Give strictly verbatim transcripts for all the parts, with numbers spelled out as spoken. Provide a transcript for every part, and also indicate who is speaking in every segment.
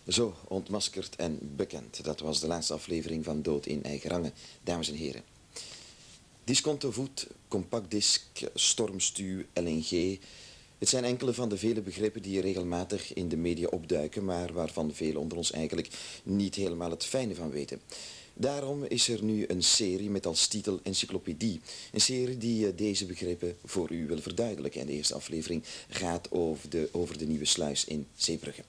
Speaker 1: Zo, ontmaskerd en bekend. Dat was de laatste aflevering van Dood in eigen rangen, dames en heren. Discontovoet, compactdisc, stormstuw, L N G. Het zijn enkele van de vele begrippen die regelmatig in de media opduiken, maar waarvan velen onder ons eigenlijk niet helemaal het fijne van weten. Daarom is er nu een serie met als titel Encyclopedie. Een serie die deze begrippen voor u wil verduidelijken. En de eerste aflevering gaat over de, over de nieuwe sluis in Zeebrugge.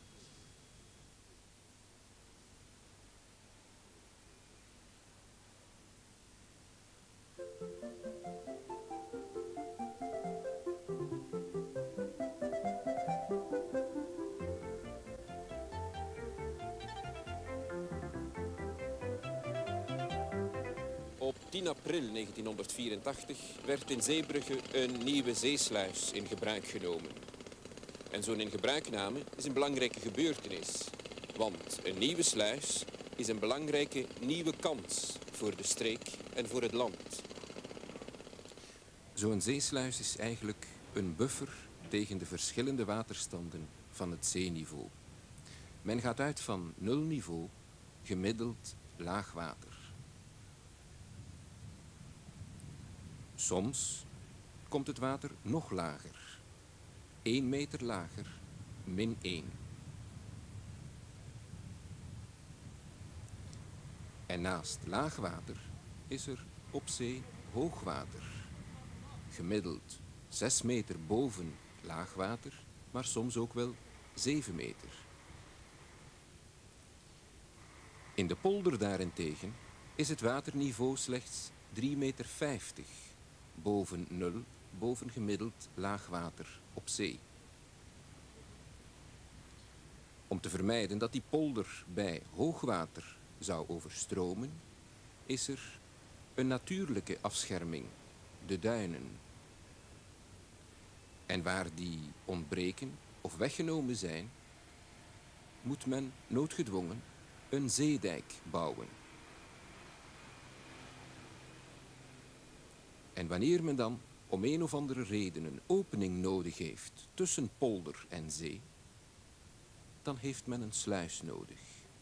Speaker 2: Op tien april negentienhonderdvierentachtig werd in Zeebrugge een nieuwe zeesluis in gebruik genomen. En zo'n ingebruikname is een belangrijke gebeurtenis. Want een nieuwe sluis is een belangrijke nieuwe kans voor de streek en voor het land.
Speaker 3: Zo'n zeesluis is eigenlijk een buffer tegen de verschillende waterstanden van het zeeniveau. Men gaat uit van nulniveau, gemiddeld laagwater. Soms komt het water nog lager. één meter lager, min één. En naast laagwater is er op zee hoogwater. Gemiddeld zes meter boven laagwater, maar soms ook wel zeven meter. In de polder daarentegen is het waterniveau slechts drie meter vijftig. Boven nul, boven gemiddeld laagwater op zee. Om te vermijden dat die polder bij hoogwater zou overstromen, is er een natuurlijke afscherming, de duinen. En waar die ontbreken of weggenomen zijn, moet men noodgedwongen een zeedijk bouwen. En wanneer men dan om een of andere reden een opening nodig heeft tussen polder en zee, dan heeft men een sluis nodig.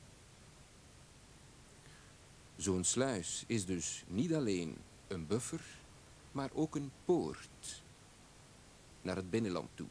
Speaker 3: Zo'n sluis is dus niet alleen een buffer, maar ook een poort naar het binnenland toe.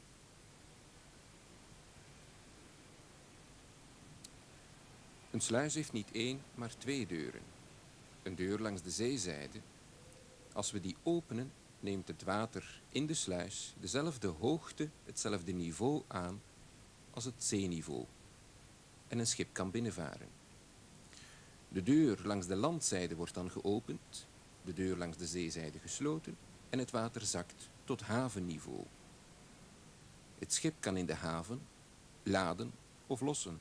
Speaker 3: Een sluis heeft niet één, maar twee deuren. Een deur langs de zeezijde. Als we die openen, neemt het water in de sluis dezelfde hoogte, hetzelfde niveau aan als het zeeniveau. En een schip kan binnenvaren. De deur langs de landzijde wordt dan geopend, de deur langs de zeezijde gesloten en het water zakt tot havenniveau. Het schip kan in de haven laden of lossen.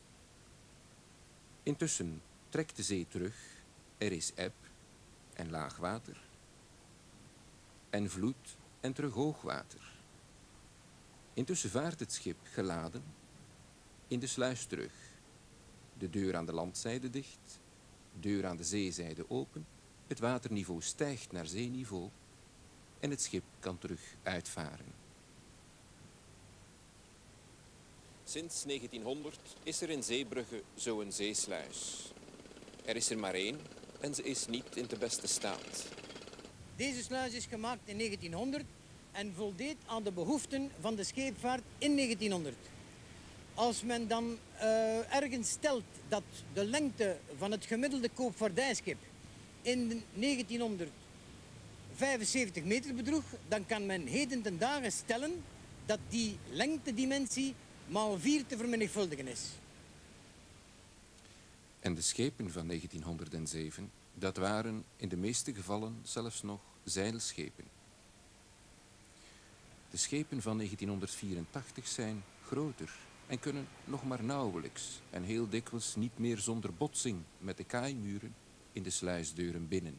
Speaker 3: Intussen trekt de zee terug, er is eb en laagwater. En vloed en terug hoogwater. Intussen vaart het schip geladen in de sluis terug. De deur aan de landzijde dicht, deur aan de zeezijde open. Het waterniveau stijgt naar zeeniveau en het schip kan terug uitvaren.
Speaker 2: Sinds negentienhonderd is er in Zeebrugge zo'n zeesluis. Er is er maar één en ze is niet in de beste staat.
Speaker 4: Deze sluis is gemaakt in negentienhonderd en voldeed aan de behoeften van de scheepvaart in negentienhonderd. Als men dan uh, ergens stelt dat de lengte van het gemiddelde koopvaardijschip in negentienhonderdvijfenzeventig meter bedroeg, dan kan men heden ten dagen stellen dat die lengtedimensie maal vier te vermenigvuldigen is.
Speaker 3: En de schepen van negentienhonderdzeven, dat waren in de meeste gevallen zelfs nog zeilschepen. De schepen van negentienhonderdvierentachtig zijn groter en kunnen nog maar nauwelijks en heel dikwijls niet meer zonder botsing met de kaaimuren in de sluisdeuren binnen.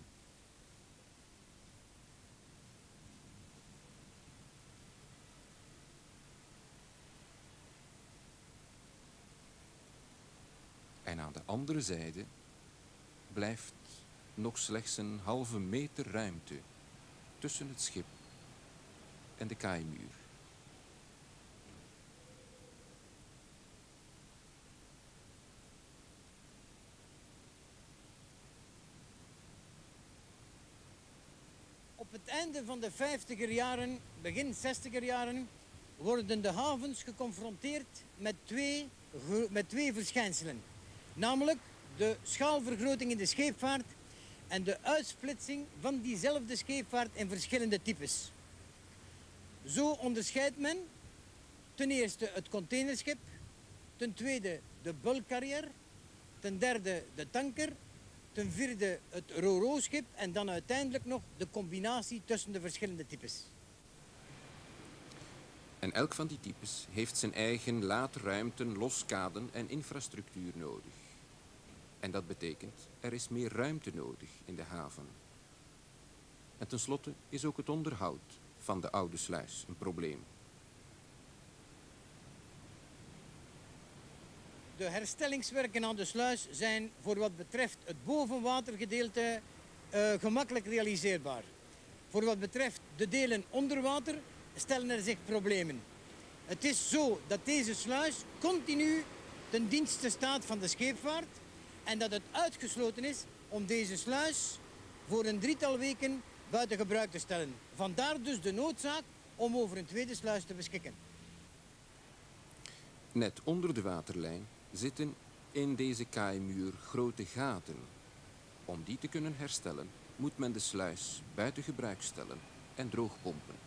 Speaker 3: En aan de andere zijde blijft nog slechts een halve meter ruimte tussen het schip en de kaaimuur.
Speaker 4: het einde van de vijftiger jaren, begin zestiger jaren, worden de havens geconfronteerd met twee, met twee verschijnselen. Namelijk de schaalvergroting in de scheepvaart en de uitsplitsing van diezelfde scheepvaart in verschillende types. Zo onderscheidt men ten eerste het containerschip, ten tweede de bulkcarrier, ten derde de tanker, ten vierde het ro-ro-schip en dan uiteindelijk nog de combinatie tussen de verschillende types.
Speaker 3: En elk van die types heeft zijn eigen laadruimten, loskaden en infrastructuur nodig. En dat betekent, er is meer ruimte nodig in de haven. En tenslotte is ook het onderhoud van de oude sluis een probleem.
Speaker 4: De herstellingswerken aan de sluis zijn voor wat betreft het bovenwatergedeelte uh, gemakkelijk realiseerbaar. Voor wat betreft de delen onder water stellen er zich problemen. Het is zo dat deze sluis continu ten dienste staat van de scheepvaart en dat het uitgesloten is om deze sluis voor een drietal weken buiten gebruik te stellen. Vandaar dus de noodzaak om over een tweede sluis te beschikken.
Speaker 3: Net onder de waterlijn zitten in deze kaaimuur grote gaten. Om die te kunnen herstellen moet men de sluis buiten gebruik stellen en droogpompen.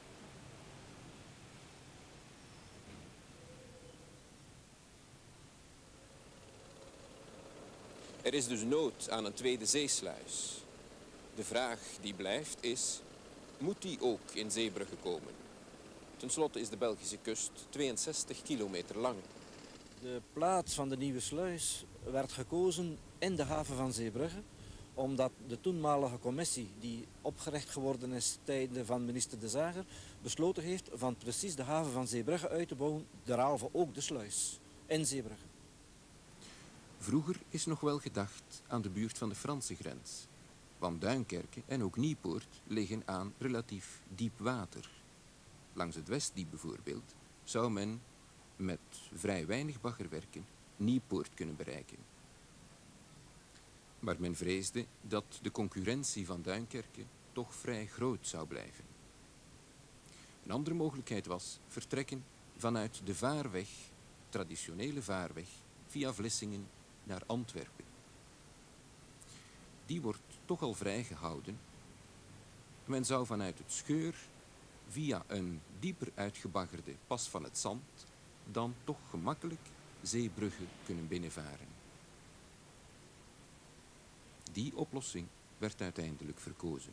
Speaker 2: Er is dus nood aan een tweede zeesluis. De vraag die blijft is, moet die ook in Zeebrugge komen? Ten slotte is de Belgische kust tweeënzestig kilometer lang.
Speaker 5: De plaats van de nieuwe sluis werd gekozen in de haven van Zeebrugge, omdat de toenmalige commissie die opgericht geworden is tijden van minister De Zager besloten heeft van precies de haven van Zeebrugge uit te bouwen, derhalve ook de sluis in Zeebrugge.
Speaker 3: Vroeger is nog wel gedacht aan de buurt van de Franse grens, want Duinkerke en ook Niepoort liggen aan relatief diep water. Langs het Westdiep bijvoorbeeld zou men met vrij weinig baggerwerken Niepoort kunnen bereiken. Maar men vreesde dat de concurrentie van Duinkerke toch vrij groot zou blijven. Een andere mogelijkheid was vertrekken vanuit de vaarweg, traditionele vaarweg, via Vlissingen naar Antwerpen. Die wordt toch al vrijgehouden. Men zou vanuit het Scheur via een dieper uitgebaggerde pas van het Zand dan toch gemakkelijk Zeebrugge kunnen binnenvaren. Die oplossing werd uiteindelijk verkozen.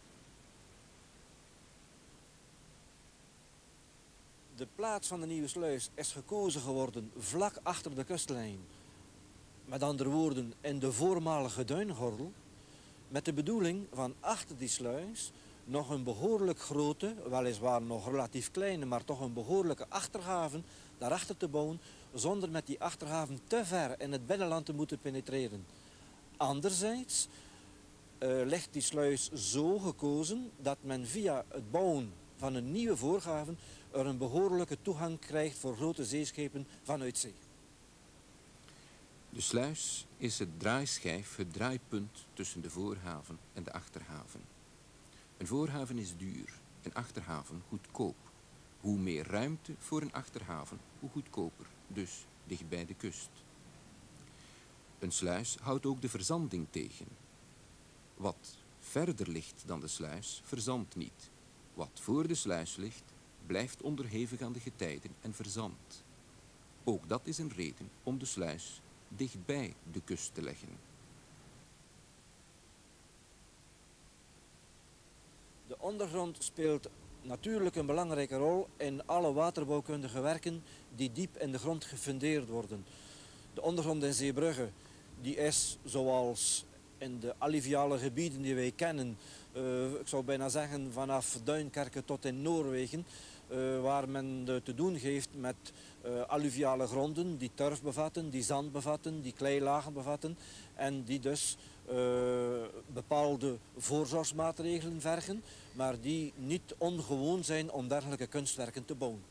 Speaker 5: De plaats van de nieuwe sluis is gekozen geworden vlak achter de kustlijn. Met andere woorden, in de voormalige duingordel, met de bedoeling van achter die sluis nog een behoorlijk grote, weliswaar nog relatief kleine, maar toch een behoorlijke achterhaven daarachter te bouwen, zonder met die achterhaven te ver in het binnenland te moeten penetreren. Anderzijds uh, ligt die sluis zo gekozen dat men via het bouwen van een nieuwe voorhaven er een behoorlijke toegang krijgt voor grote zeeschepen vanuit zee.
Speaker 3: De sluis is het draaischijf, het draaipunt tussen de voorhaven en de achterhaven. Een voorhaven is duur, een achterhaven goedkoop. Hoe meer ruimte voor een achterhaven, hoe goedkoper, dus dicht bij de kust. Een sluis houdt ook de verzanding tegen. Wat verder ligt dan de sluis, verzandt niet. Wat voor de sluis ligt, blijft onderhevig aan de getijden en verzandt. Ook dat is een reden om de sluis dichtbij de kust te leggen.
Speaker 5: De ondergrond speelt natuurlijk een belangrijke rol in alle waterbouwkundige werken die diep in de grond gefundeerd worden. De ondergrond in Zeebrugge die is zoals in de alluviale gebieden die wij kennen, uh, ik zou bijna zeggen vanaf Duinkerke tot in Noorwegen, uh, waar men de te doen heeft met uh, alluviale gronden die turf bevatten, die zand bevatten, die kleilagen bevatten en die dus uh, bepaalde voorzorgsmaatregelen vergen, maar die niet ongewoon zijn om dergelijke kunstwerken te bouwen.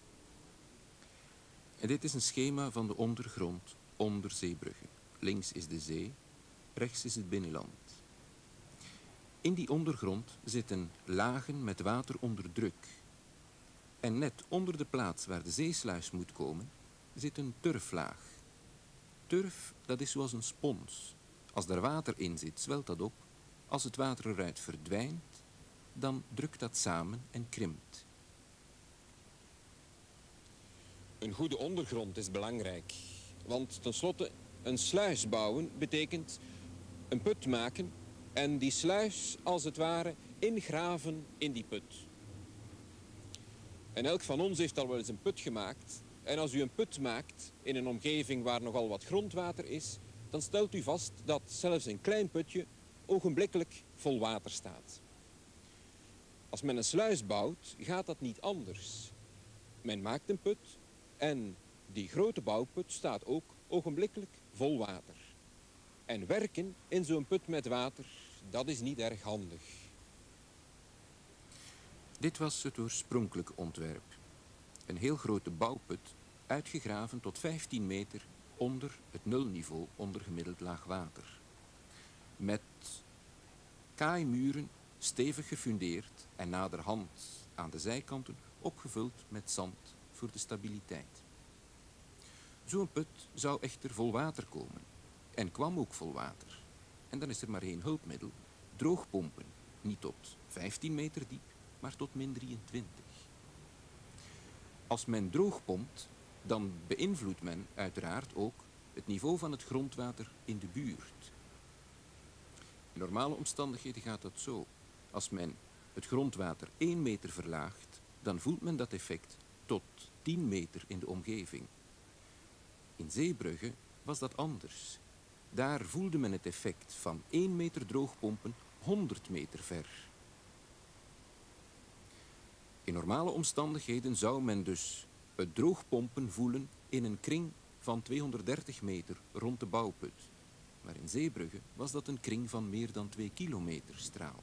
Speaker 3: En dit is een schema van de ondergrond onder Zeebrugge. Links is de zee, rechts is het binnenland. In die ondergrond zitten lagen met water onder druk. En net onder de plaats waar de zeesluis moet komen, zit een turflaag. Turf, dat is zoals een spons. Als er water in zit, zwelt dat op. Als het water eruit verdwijnt, dan drukt dat samen en krimpt.
Speaker 2: Een goede ondergrond is belangrijk. Want tenslotte, een sluis bouwen betekent een put maken en die sluis als het ware ingraven in die put. En elk van ons heeft al wel eens een put gemaakt. En als u een put maakt in een omgeving waar nogal wat grondwater is, dan stelt u vast dat zelfs een klein putje ogenblikkelijk vol water staat. Als men een sluis bouwt, gaat dat niet anders. Men maakt een put en die grote bouwput staat ook ogenblikkelijk vol water. En werken in zo'n put met water, dat is niet erg handig.
Speaker 3: Dit was het oorspronkelijke ontwerp. Een heel grote bouwput, uitgegraven tot vijftien meter onder het nulniveau onder gemiddeld laag water. Met kaaimuren, stevig gefundeerd en naderhand aan de zijkanten opgevuld met zand voor de stabiliteit. Zo'n put zou echter vol water komen en kwam ook vol water. En dan is er maar één hulpmiddel, droogpompen, niet tot vijftien meter diep, maar tot min drieëntwintig. Als men droogpompt, dan beïnvloedt men uiteraard ook het niveau van het grondwater in de buurt. In normale omstandigheden gaat dat zo. Als men het grondwater één meter verlaagt, dan voelt men dat effect tot tien meter in de omgeving. In Zeebrugge was dat anders. Daar voelde men het effect van één meter droogpompen honderd meter ver. In normale omstandigheden zou men dus het droogpompen voelen in een kring van tweehonderddertig meter rond de bouwput. Maar in Zeebrugge was dat een kring van meer dan twee kilometer straal.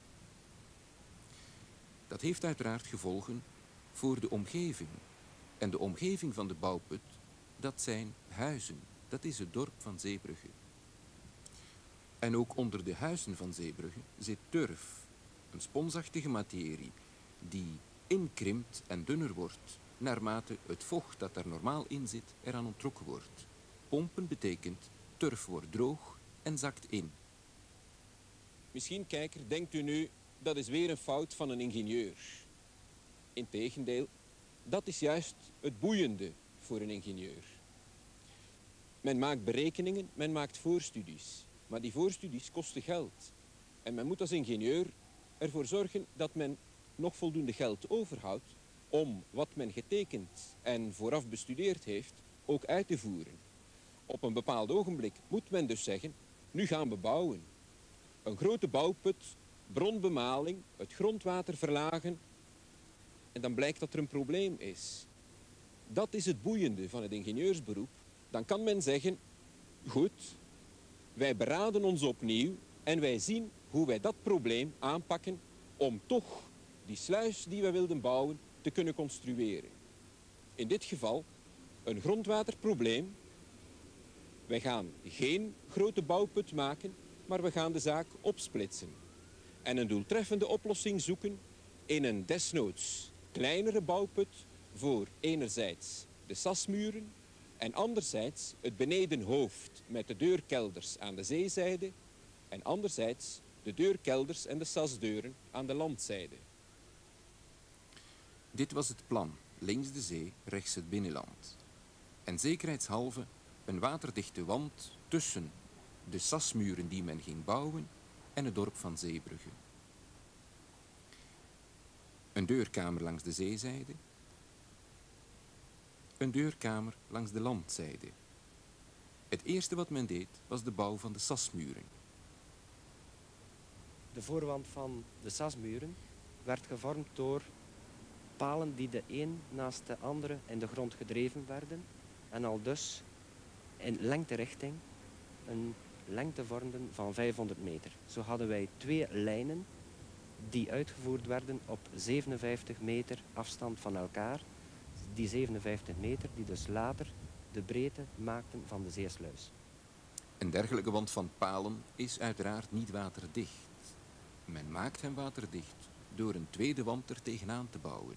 Speaker 3: Dat heeft uiteraard gevolgen voor de omgeving. En de omgeving van de bouwput, dat zijn huizen. Dat is het dorp van Zeebrugge. En ook onder de huizen van Zeebrugge zit turf, een sponsachtige materie die inkrimpt en dunner wordt naarmate het vocht dat er normaal in zit eraan onttrokken wordt. Pompen betekent turf wordt droog en zakt in.
Speaker 2: Misschien, kijker, denkt u nu, dat is weer een fout van een ingenieur. Integendeel, dat is juist het boeiende voor een ingenieur. Men maakt berekeningen, men maakt voorstudies. Maar die voorstudies kosten geld. En men moet als ingenieur ervoor zorgen dat men nog voldoende geld overhoudt om wat men getekend en vooraf bestudeerd heeft ook uit te voeren. Op een bepaald ogenblik moet men dus zeggen, nu gaan we bouwen. Een grote bouwput, bronbemaling, het grondwater verlagen en dan blijkt dat er een probleem is. Dat is het boeiende van het ingenieursberoep. Dan kan men zeggen, goed, wij beraden ons opnieuw en wij zien hoe wij dat probleem aanpakken om toch die sluis die wij wilden bouwen te kunnen construeren. In dit geval een grondwaterprobleem. Wij gaan geen grote bouwput maken, maar we gaan de zaak opsplitsen. En een doeltreffende oplossing zoeken in een desnoods kleinere bouwput voor enerzijds de sasmuren en anderzijds het benedenhoofd met de deurkelders aan de zeezijde en anderzijds de deurkelders en de sasdeuren aan de landzijde.
Speaker 3: Dit was het plan, links de zee, rechts het binnenland. En zekerheidshalve een waterdichte wand tussen de sasmuren die men ging bouwen en het dorp van Zeebrugge. Een deurkamer langs de zeezijde, een deurkamer langs de landzijde. Het eerste wat men deed was de bouw van de sasmuren.
Speaker 6: De voorwand van de sasmuren werd gevormd door palen die de een naast de andere in de grond gedreven werden en al dus in lengterichting een lengte vormden van vijfhonderd meter. Zo hadden wij twee lijnen die uitgevoerd werden op zevenenvijftig meter afstand van elkaar. Die zevenenvijftig meter die dus later de breedte maakten van de zeesluis.
Speaker 3: Een dergelijke wand van palen is uiteraard niet waterdicht. Men maakt hem waterdicht door een tweede wand er tegenaan te bouwen.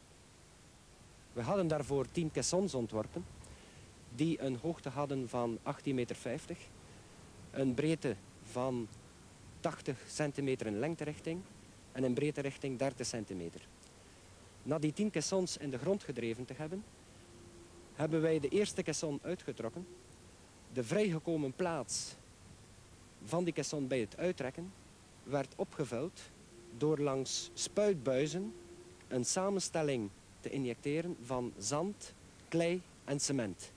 Speaker 6: We hadden daarvoor tien caissons ontworpen, die een hoogte hadden van achttien meter vijftig, een breedte van tachtig centimeter in lengterichting en een breedterichting dertig centimeter. Na die tien caissons in de grond gedreven te hebben, hebben wij de eerste caisson uitgetrokken. De vrijgekomen plaats van die caisson bij het uittrekken werd opgevuld door langs spuitbuizen een samenstelling te injecteren van zand, klei en cement.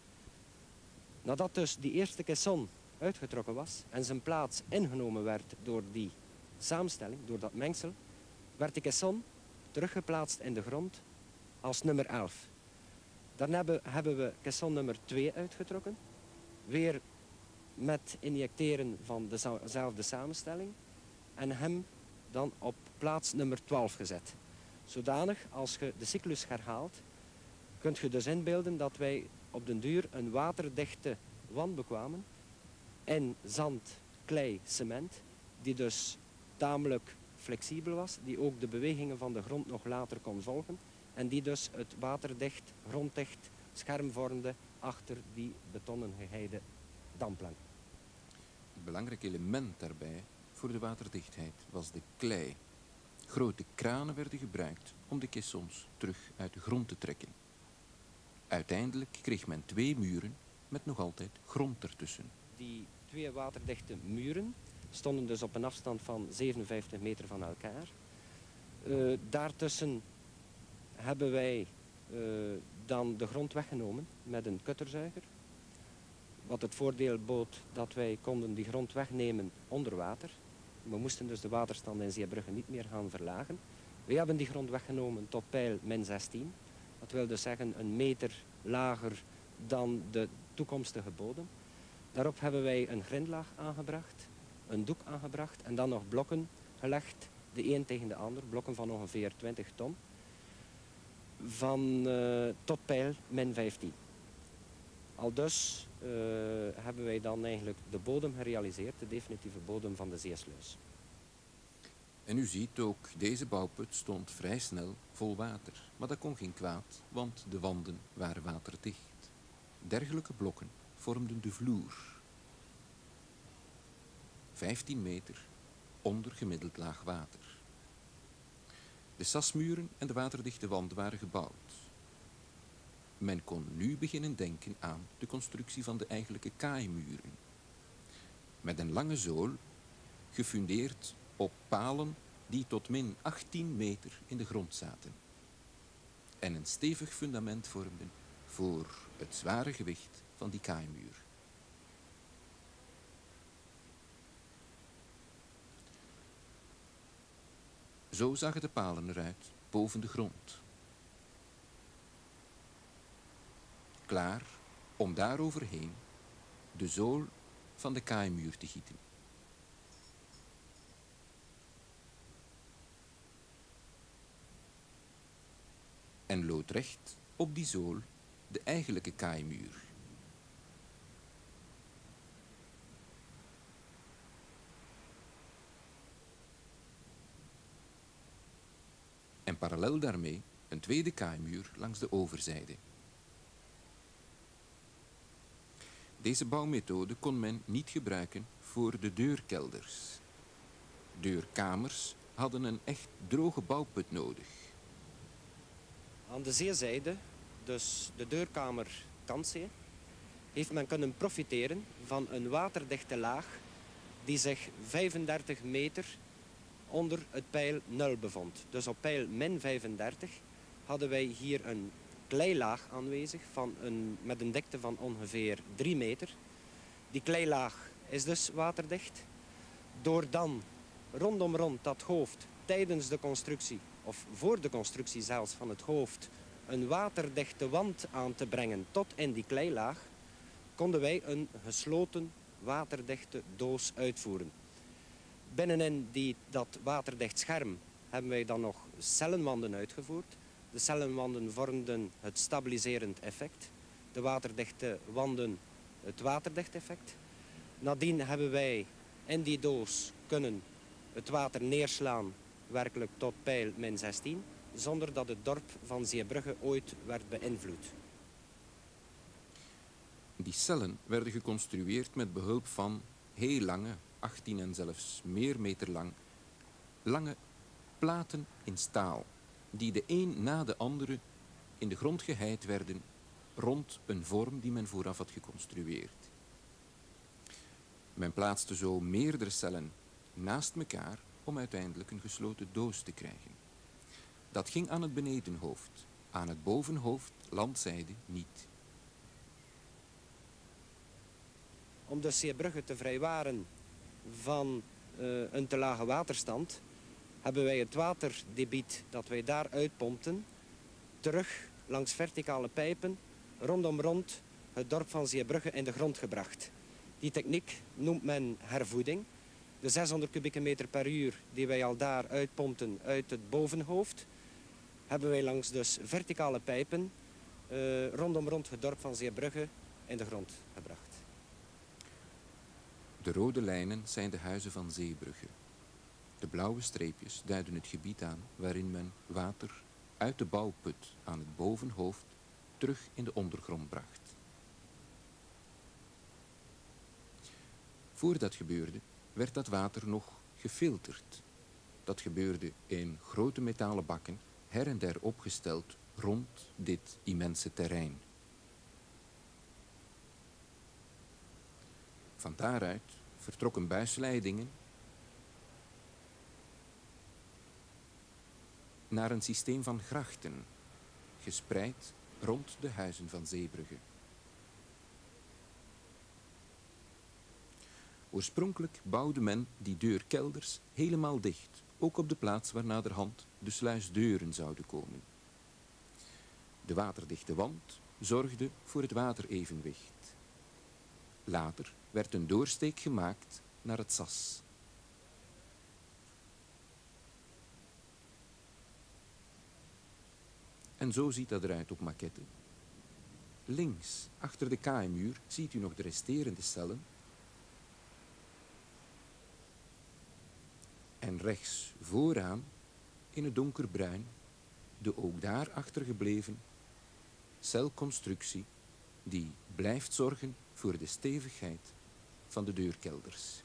Speaker 6: Nadat dus die eerste caisson uitgetrokken was en zijn plaats ingenomen werd door die samenstelling, door dat mengsel, werd die caisson teruggeplaatst in de grond als nummer elf. Dan hebben, hebben we caisson nummer twee uitgetrokken, weer met injecteren van dezelfde samenstelling en hem dan op plaats nummer twaalf gezet. Zodanig, als je de cyclus herhaalt, kunt je dus inbeelden dat wij op den duur een waterdichte wand bekwamen en zand, klei, cement, die dus tamelijk flexibel was, die ook de bewegingen van de grond nog later kon volgen en die dus het waterdicht, gronddicht scherm vormde achter die betonnen geheide damplank.
Speaker 3: Het belangrijk element daarbij voor de waterdichtheid was de klei. Grote kranen werden gebruikt om de caissons terug uit de grond te trekken. Uiteindelijk kreeg men twee muren met nog altijd grond ertussen.
Speaker 6: Die twee waterdichte muren stonden dus op een afstand van zevenenvijftig meter van elkaar. Uh, daartussen hebben wij uh, dan de grond weggenomen met een kutterzuiger. Wat het voordeel bood dat wij konden die grond wegnemen onder water. We moesten dus de waterstand in Zeebrugge niet meer gaan verlagen. We hebben die grond weggenomen tot peil min zestien. Dat wil dus zeggen een meter lager dan de toekomstige bodem. Daarop hebben wij een grindlaag aangebracht, een doek aangebracht en dan nog blokken gelegd, de een tegen de ander, blokken van ongeveer twintig ton, van uh, tot peil min vijftien. Aldus uh, hebben wij dan eigenlijk de bodem gerealiseerd, de definitieve bodem van de zeesluis.
Speaker 3: En u ziet ook, deze bouwput stond vrij snel vol water. Maar dat kon geen kwaad, want de wanden waren waterdicht. Dergelijke blokken vormden de vloer. vijftien meter onder gemiddeld laag water. De sasmuren en de waterdichte wanden waren gebouwd. Men kon nu beginnen denken aan de constructie van de eigenlijke kaaimuren. Met een lange zool, gefundeerd op palen die tot min achttien meter in de grond zaten. En een stevig fundament vormden voor het zware gewicht van die kaaimuur. Zo zagen de palen eruit boven de grond. Klaar om daaroverheen de zool van de kaaimuur te gieten. En loodrecht op die zool de eigenlijke kaaimuur. En parallel daarmee een tweede kaaimuur langs de overzijde. Deze bouwmethode kon men niet gebruiken voor de deurkelders. Deurkamers hadden een echt droge bouwput nodig.
Speaker 6: Aan de zeezijde, dus de deurkamer Kantzee, heeft men kunnen profiteren van een waterdichte laag die zich vijfendertig meter onder het peil nul bevond. Dus op peil min vijfendertig hadden wij hier een kleilaag aanwezig van een, met een dikte van ongeveer drie meter. Die kleilaag is dus waterdicht. Door dan rondom rond dat hoofd tijdens de constructie, of voor de constructie zelfs van het hoofd, een waterdichte wand aan te brengen tot in die kleilaag, konden wij een gesloten waterdichte doos uitvoeren. Binnenin die, dat waterdicht scherm hebben wij dan nog cellenwanden uitgevoerd. De cellenwanden vormden het stabiliserend effect. De waterdichte wanden het waterdicht effect. Nadien hebben wij in die doos kunnen het water neerslaan werkelijk tot peil min zestien, zonder dat het dorp van Zeebrugge ooit werd beïnvloed.
Speaker 3: Die cellen werden geconstrueerd met behulp van heel lange, achttien en zelfs meer meter lang, lange platen in staal, die de een na de andere in de grond geheid werden rond een vorm die men vooraf had geconstrueerd. Men plaatste zo meerdere cellen naast elkaar om uiteindelijk een gesloten doos te krijgen. Dat ging aan het benedenhoofd, aan het bovenhoofd, landzijde, niet.
Speaker 6: Om de Zeebrugge te vrijwaren van uh, een te lage waterstand, hebben wij het waterdebiet dat wij daar uitpompten terug langs verticale pijpen rondom rond het dorp van Zeebrugge in de grond gebracht. Die techniek noemt men hervoeding. De zeshonderd kubieke meter per uur die wij al daar uitpompten uit het bovenhoofd, hebben wij langs dus verticale pijpen uh, rondom rond het dorp van Zeebrugge in de grond gebracht.
Speaker 3: De rode lijnen zijn de huizen van Zeebrugge. De blauwe streepjes duiden het gebied aan waarin men water uit de bouwput aan het bovenhoofd terug in de ondergrond bracht. Voor dat gebeurde, werd dat water nog gefilterd. Dat gebeurde in grote metalen bakken, her en der opgesteld rond dit immense terrein. Van daaruit vertrokken buisleidingen naar een systeem van grachten, gespreid rond de huizen van Zeebrugge. Oorspronkelijk bouwde men die deurkelders helemaal dicht, ook op de plaats waar naderhand de sluisdeuren zouden komen. De waterdichte wand zorgde voor het waterevenwicht. Later werd een doorsteek gemaakt naar het Sas. En zo ziet dat eruit op maquette. Links, achter de kaaimuur, ziet u nog de resterende cellen. En rechts vooraan, in het donkerbruin, de ook daar achtergebleven celconstructie die blijft zorgen voor de stevigheid van de deurkelders.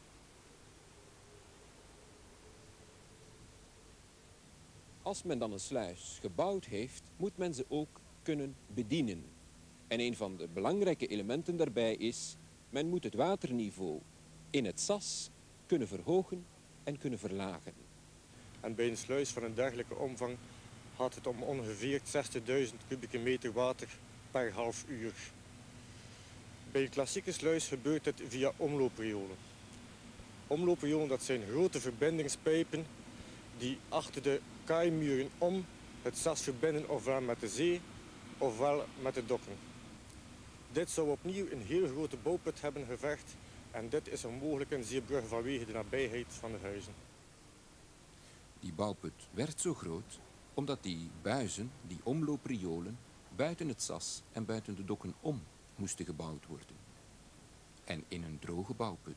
Speaker 2: Als men dan een sluis gebouwd heeft, moet men ze ook kunnen bedienen. En een van de belangrijke elementen daarbij is, men moet het waterniveau in het Sas kunnen verhogen en kunnen verlagen.
Speaker 7: En bij een sluis van een dergelijke omvang gaat het om ongeveer zestigduizend kubieke meter water per half uur. Bij een klassieke sluis gebeurt dit via omloopriolen. Omloopriolen, dat zijn grote verbindingspijpen die achter de kaaimuren om het Sas verbinden, ofwel met de zee ofwel met de dokken. Dit zou opnieuw een heel grote bouwput hebben gevergd en dit is onmogelijk in Zeebrugge vanwege de nabijheid van de huizen.
Speaker 3: Die bouwput werd zo groot omdat die buizen, die omloopriolen, buiten het Sas en buiten de dokken om moesten gebouwd worden. En in een droge bouwput.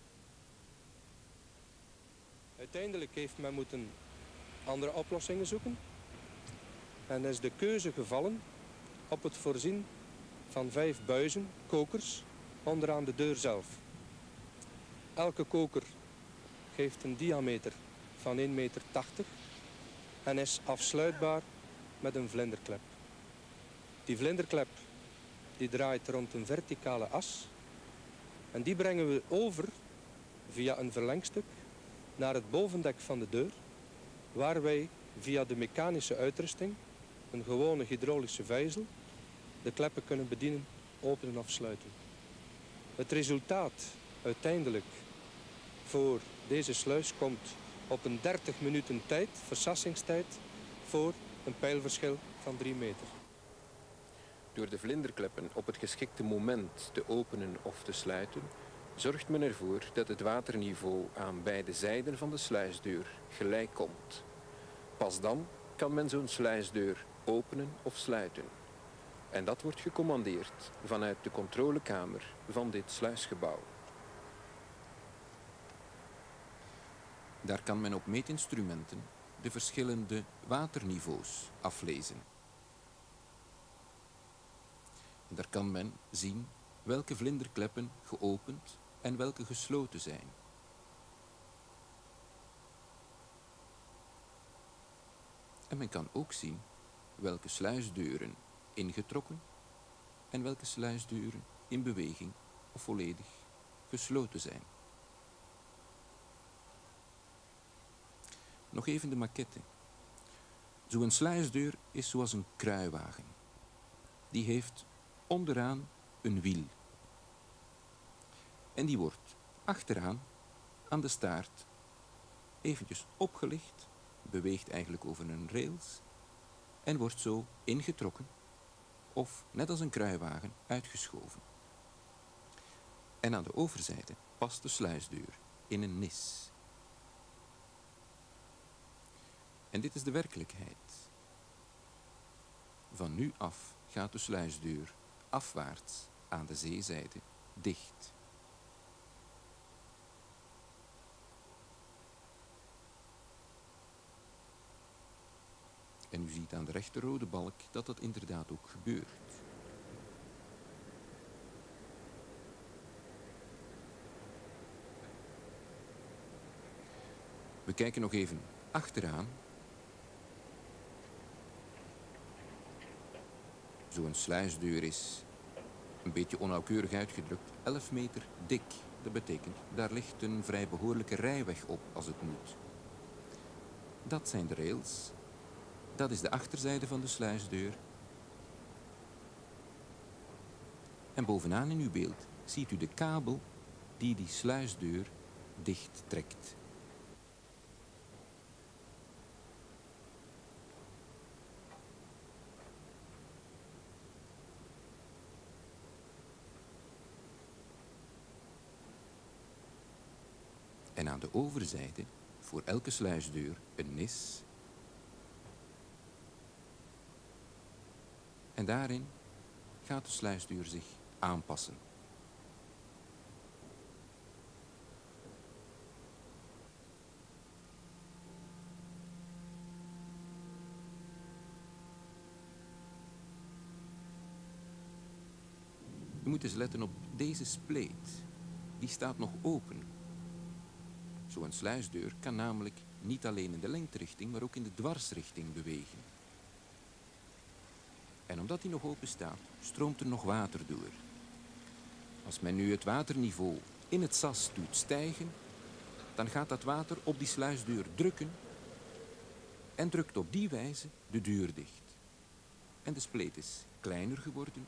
Speaker 8: Uiteindelijk heeft men moeten andere oplossingen zoeken. En is de keuze gevallen op het voorzien van vijf buizen, kokers, onderaan de deur zelf. Elke koker geeft een diameter van één meter tachtig en is afsluitbaar met een vlinderklep. Die vlinderklep die draait rond een verticale as en die brengen we over via een verlengstuk naar het bovendek van de deur, waar wij via de mechanische uitrusting, een gewone hydraulische vijzel, de kleppen kunnen bedienen, openen of sluiten. Het resultaat uiteindelijk voor deze sluis komt op een dertig minuten tijd, versassingstijd, voor een pijlverschil van drie meter.
Speaker 2: Door de vlinderkleppen op het geschikte moment te openen of te sluiten, zorgt men ervoor dat het waterniveau aan beide zijden van de sluisdeur gelijk komt. Pas dan kan men zo'n sluisdeur openen of sluiten. En dat wordt gecommandeerd vanuit de controlekamer van dit sluisgebouw.
Speaker 3: Daar kan men op meetinstrumenten de verschillende waterniveaus aflezen. En daar kan men zien welke vlinderkleppen geopend en welke gesloten zijn. En men kan ook zien welke sluisdeuren ingetrokken en welke sluisdeuren in beweging of volledig gesloten zijn. Nog even de maquette. Zo'n sluisdeur is zoals een kruiwagen. Die heeft onderaan een wiel. En die wordt achteraan aan de staart eventjes opgelicht, beweegt eigenlijk over een rails en wordt zo ingetrokken of, net als een kruiwagen, uitgeschoven. En aan de overzijde past de sluisdeur in een nis. En dit is de werkelijkheid. Van nu af gaat de sluisdeur afwaarts aan de zeezijde dicht. En u ziet aan de rechterrode balk dat dat inderdaad ook gebeurt. We kijken nog even achteraan. Zo'n sluisdeur is, een beetje onnauwkeurig uitgedrukt, elf meter dik. Dat betekent, daar ligt een vrij behoorlijke rijweg op als het moet. Dat zijn de rails. Dat is de achterzijde van de sluisdeur. En bovenaan in uw beeld ziet u de kabel die die sluisdeur dicht trekt. En aan de overzijde, voor elke sluisdeur, een nis. En daarin gaat de sluisdeur zich aanpassen. U moet eens letten op deze spleet. Die staat nog open. Zo'n sluisdeur kan namelijk niet alleen in de lengterichting, maar ook in de dwarsrichting bewegen. En omdat die nog open staat, stroomt er nog water door. Als men nu het waterniveau in het sas doet stijgen, dan gaat dat water op die sluisdeur drukken en drukt op die wijze de deur dicht. En de spleet is kleiner geworden.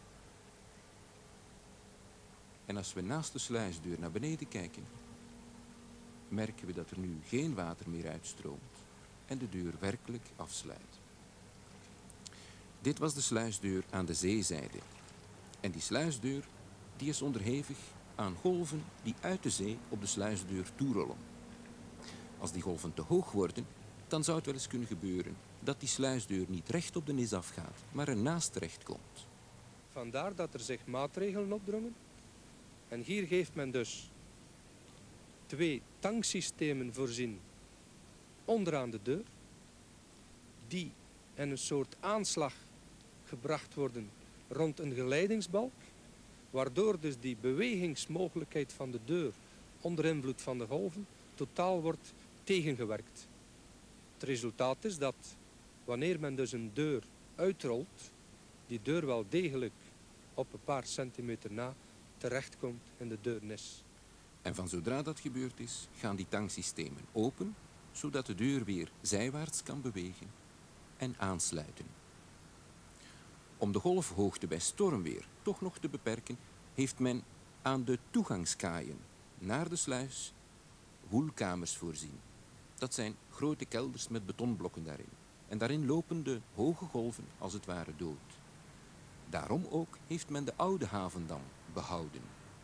Speaker 3: En als we naast de sluisdeur naar beneden kijken, merken we dat er nu geen water meer uitstroomt en de deur werkelijk afsluit. Dit was de sluisdeur aan de zeezijde. En die sluisdeur die is onderhevig aan golven die uit de zee op de sluisdeur toerollen. Als die golven te hoog worden, dan zou het wel eens kunnen gebeuren dat die sluisdeur niet recht op de nis afgaat, maar ernaast terecht komt.
Speaker 8: Vandaar dat er zich maatregelen opdrongen. En hier heeft men dus twee tanksystemen voorzien onderaan de deur, die in een soort aanslag gebracht worden rond een geleidingsbalk, waardoor dus die bewegingsmogelijkheid van de deur onder invloed van de golven totaal wordt tegengewerkt. Het resultaat is dat wanneer men dus een deur uitrolt, die deur wel degelijk op een paar centimeter na terechtkomt in de deurnis.
Speaker 3: En van zodra dat gebeurd is, gaan die tanksystemen open, zodat de deur weer zijwaarts kan bewegen en aansluiten. Om de golfhoogte bij stormweer toch nog te beperken, heeft men aan de toegangskaaien naar de sluis woelkamers voorzien. Dat zijn grote kelders met betonblokken daarin. En daarin lopen de hoge golven als het ware dood. Daarom ook heeft men de oude havendam behouden.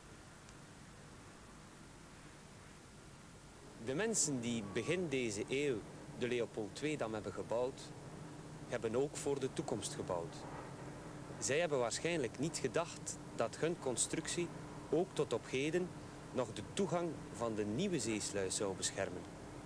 Speaker 9: De mensen die begin deze eeuw de Leopold twee-dam hebben gebouwd, hebben ook voor de toekomst gebouwd. Zij hebben waarschijnlijk niet gedacht dat hun constructie ook tot op heden nog de toegang van de nieuwe zeesluis zou beschermen.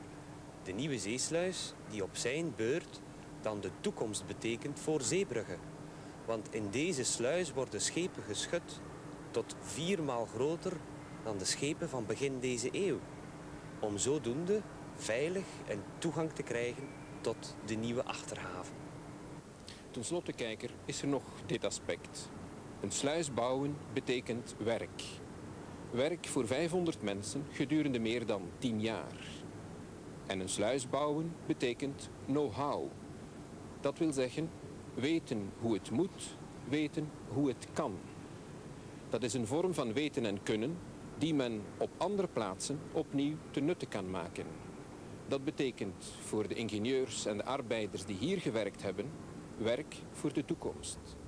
Speaker 9: de nieuwe zeesluis die op zijn beurt dan de toekomst betekent voor Zeebrugge. Want in deze sluis worden schepen geschut tot viermaal groter dan de schepen van begin deze eeuw. Om zodoende veilig een toegang te krijgen tot de nieuwe achterhaven.
Speaker 2: Ten slotte, kijker, is er nog dit aspect. Een sluis bouwen betekent werk. Werk voor vijfhonderd mensen gedurende meer dan tien jaar. En een sluis bouwen betekent know-how. Dat wil zeggen, weten hoe het moet, weten hoe het kan. Dat is een vorm van weten en kunnen die men op andere plaatsen opnieuw te nutte kan maken. Dat betekent voor de ingenieurs en de arbeiders die hier gewerkt hebben, werk voor de toekomst.